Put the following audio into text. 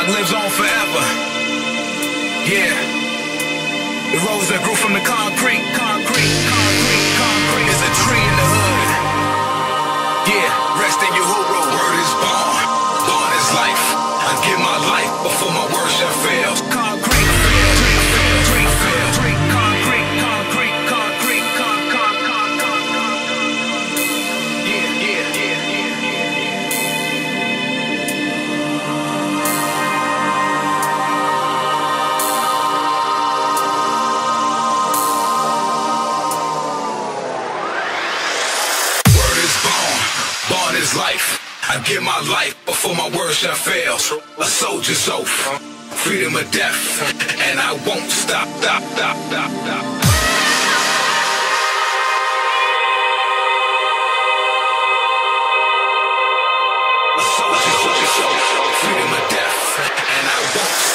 lives on forever. Yeah. The rose that grew from the concrete. There's a tree in the hood. Yeah, rest in Uhuru. Word is born. Born is life. I give my life before my word shall fail. Concrete. Born is life. I give my life before my word shall fail. A soldier's oath, freedom or death, and I won't stop. A soldier's oath, freedom or death, and I won't stop.